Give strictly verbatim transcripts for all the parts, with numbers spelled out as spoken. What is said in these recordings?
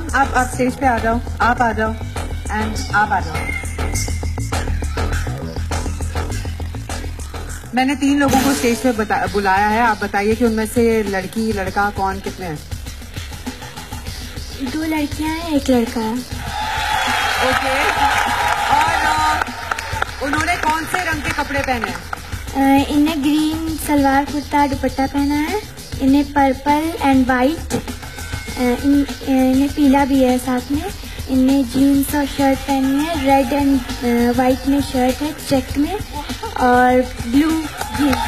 कम आप आप स्टेज पे आ जाओ, आप आ जाओ एंड आप आ जाओ। मैंने तीन लोगों को स्टेज पे बता, बुलाया है। आप बताइए कि उनमें से लड़की लड़का कौन कितने हैं? दो लड़कियां हैं, एक लड़का है। ओके। और उन्होंने कौन से रंग के कपड़े पहने हैं? इन्हें ग्रीन सलवार कुर्ता दुपट्टा पहना है, इन्हें पर्पल एंड वाइट, इन, इन्हें पीला भी है साथ में। इन्हें जीन्स और शर्ट पहनी है, रेड एंड वाइट में शर्ट है चेक में, और blue jeans.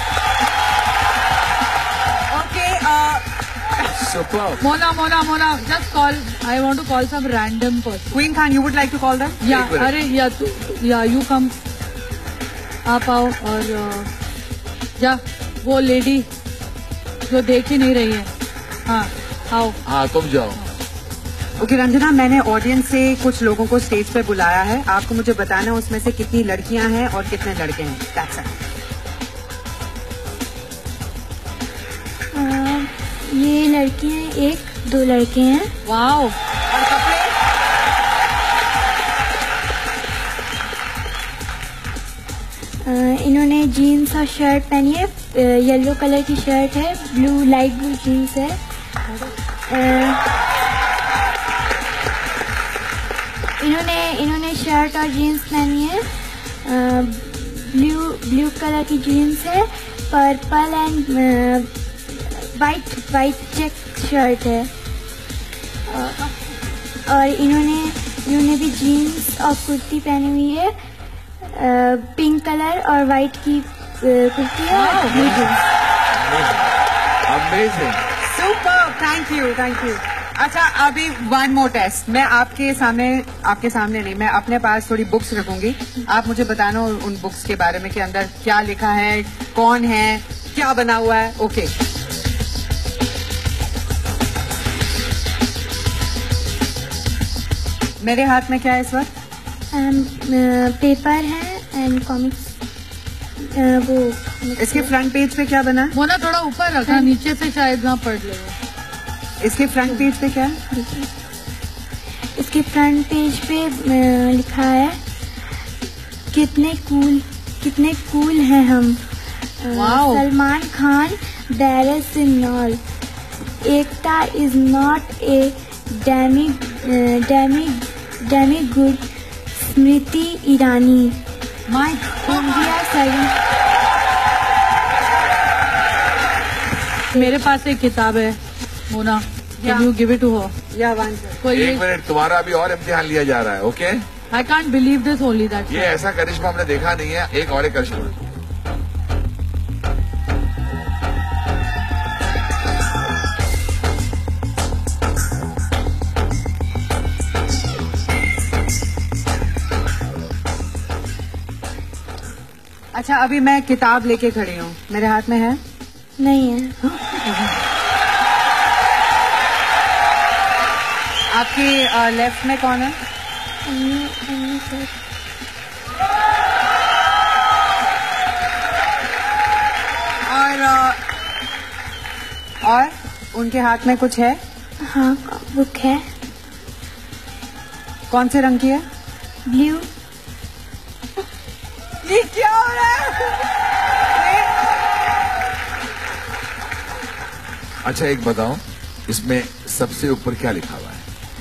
Okay. Mona, Mona, Mona, just call. I want to call some random person. Queen Khan, you would like to call them? Yeah, अरे या तू, या you come. आप आओ और या वो लेडी जो देख ही नहीं रही है, हाँ आओ। हाँ तुम जाओ। ओके okay, रंजना, मैंने ऑडियंस से कुछ लोगों को स्टेज पे बुलाया है। आपको मुझे बताना है उसमें से कितनी लड़कियां हैं और कितने लड़के हैं। That's it. ये लड़की हैं, एक दो लड़के हैं। वाओ। और कपड़े? इन्होंने जीन्स और शर्ट पहनी है, येलो कलर की शर्ट है, ब्लू लाइट ब्लू जीन्स है। इन्होंने इन्होंने शर्ट और जीन्स पहनी है, ब्लू ब्लू कलर की जीन्स है, purple and white white check shirt है, और इन्होंने इन्होंने भी जीन्स और कुर्ती पहनी हुई है, पिंक कलर और वाइट की कुर्ती है, और blue jeans. Amazing, super, thank you thank you. अच्छा, अभी वन मोर टेस्ट। मैं आपके सामने आपके सामने नहीं, मैं अपने पास थोड़ी बुक्स रखूंगी। आप मुझे बताना उन बुक्स के बारे में कि अंदर क्या लिखा है, कौन है, क्या बना हुआ है। Okay okay. मेरे हाथ में क्या है इस वक्त? पेपर है एंड कॉमिक्स। वो इसके फ्रंट पेज पे क्या बना? मोना थोड़ा ऊपर रखा, नीचे से शायद ना पढ़ ले। इसके फ्रंट पेज पे क्या है? इसके फ्रंट पेज पे लिखा है कितने कूल कितने कूल हैं हम, सलमान खान, बैरस in all, Ekta is not a dummy dummy dummy good, Smriti Irani, my India सही। मेरे पास एक किताब है Mona, can you give it to her? या वन एक मिनट, तुम्हारा अभी और इम्तिहान लिया जा रहा है। Okay, I can't believe this only that. ये ऐसा करिश्मा हमने देखा नहीं है। एक और एक करिश्मा। अच्छा, अभी मैं किताब लेके खड़ी हूँ, मेरे हाथ में है? नहीं है। आपकी लेफ्ट में कौन है? और और उनके हाथ में कुछ है? हाँ, बुक है। कौन से रंग की है? ब्लू। ये क्या हो रहा है? अच्छा एक बताओ, इसमें सबसे ऊपर क्या लिखा हुआ है?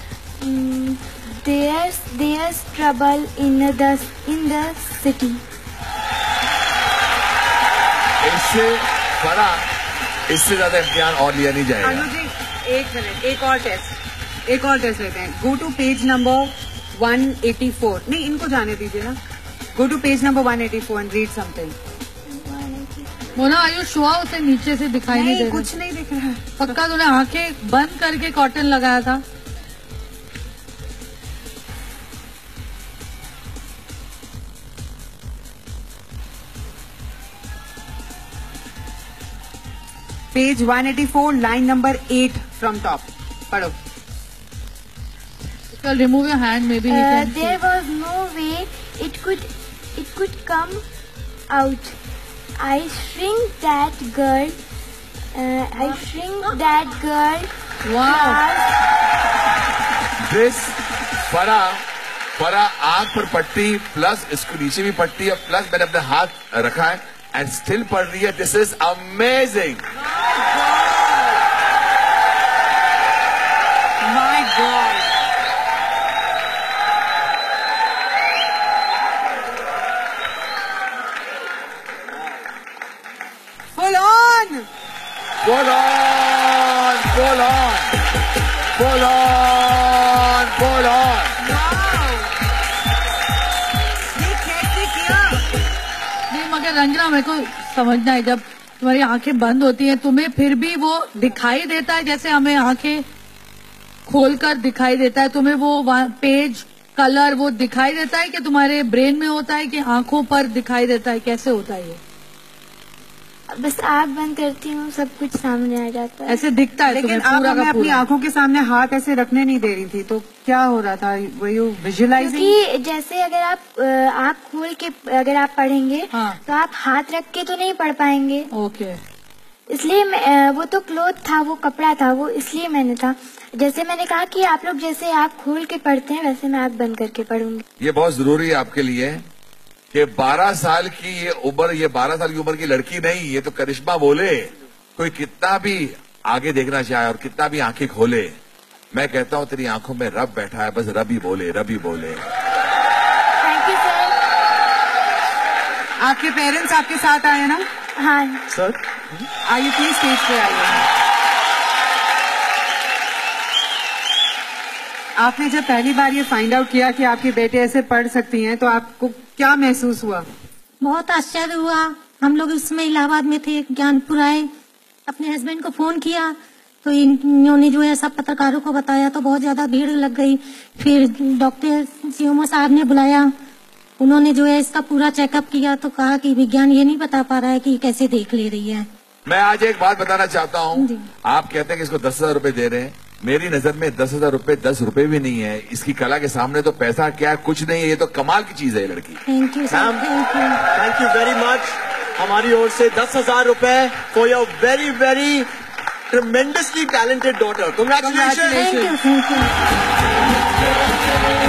There's there's trouble in the in the city. इससे बड़ा, इससे ज्यादा इम्तिहान और लिया नहीं जाएगा। अनु जी, एक मिनट, एक और टेस्ट एक और टेस्ट लेते हैं। Go to page number one eighty four. नहीं, इनको जाने दीजिए ना। Go to page number one eighty four and read something. Mona Ayush हुआ, उसे नीचे से दिखाई नहीं, नहीं दे कुछ नहीं दिख रहा है। पक्का तूने आंखें बंद करके कॉटन लगाया था? Page one eighty four, line number eight from top, पढ़ो। Well, remove your hand, maybe he uh, can there see. was no way it could it could come out. I shrink that girl. Uh, I shrink that girl. Wow. Class, this फरा फरा आंख पर पट्टी plus इसको नीचे भी पट्टी और प्लस मैंने अपने हाथ रखा है एंड स्टिल पढ़ रही है. This is amazing. My god. Full on. Full on, full on, full on, full on. ये कैसे किया? नहीं मगर रंजना मेरे को समझना है, जब तुम्हारी आंखें बंद होती हैं तुम्हें फिर भी वो दिखाई देता है जैसे हमें आंखें खोलकर दिखाई देता है, तुम्हें वो पेज कलर वो दिखाई देता है कि तुम्हारे ब्रेन में होता है कि आंखों पर दिखाई देता है, कैसे होता है ये? बस आँख बंद करती हूँ सब कुछ सामने आ जाता है. ऐसे दिखता है लेकिन तुम्हें आप पूरा हमें का अपनी पूरा? आंखों के सामने हाथ ऐसे रखने नहीं दे रही थी, तो क्या हो रहा था? वो यू विजुअलाइजिंग? क्योंकि जैसे अगर आप अ, आँख खोल के अगर आप पढ़ेंगे हाँ. तो आप हाथ रख के तो नहीं पढ़ पाएंगे. ओके. इसलिए मैं, अ, वो तो क्लोथ था, वो कपड़ा था, वो इसलिए मैंने था. जैसे मैंने कहा कि आप लोग जैसे आँख खोल के पढ़ते हैं वैसे मैं आँख बंद करके पढ़ूंगी. ये बहुत जरूरी है आपके लिए कि बारह साल की ये उम्र, ये बारह साल की उम्र की लड़की नहीं, ये तो करिश्मा बोले. कोई कितना भी आगे देखना चाहे और कितना भी आंखें खोले, मैं कहता हूँ तेरी आंखों में रब बैठा है, बस रब ही बोले, रब ही बोले. Thank you sir. आपके पेरेंट्स आपके साथ आए ना? हाँ सर. आइए प्लीज स्टेज पे आइए. आपने जब पहली बार ये फाइंड आउट किया कि आपके बेटे ऐसे पढ़ सकती हैं, तो आपको क्या महसूस हुआ? बहुत आश्चर्य हुआ. हम लोग उसमें इलाहाबाद में थे, ज्ञानपुर आए, अपने हस्बैंड को फोन किया तो इन्होंने जो है सब पत्रकारों को बताया तो बहुत ज्यादा भीड़ लग गई. फिर डॉक्टर सीएमओ साहब ने बुलाया, उन्होंने जो है इसका पूरा चेकअप किया तो कहा कि विज्ञान ये नहीं बता पा रहा है कि कैसे देख ले रही है. मैं आज एक बात बताना चाहता हूँ. जी. आप कहते हैं कि इसको दस हजार रूपये दे रहे हैं, मेरी नजर में दस हजार रूपये दस रूपये भी नहीं है. इसकी कला के सामने तो पैसा क्या कुछ नहीं है. ये तो कमाल की चीज है ये लड़की. Thank you sir. Ma'am, thank you. Thank you very much. हमारी ओर से दस हजार रुपए for your very very tremendously talented daughter. Congratulation. Thank you. Thank you.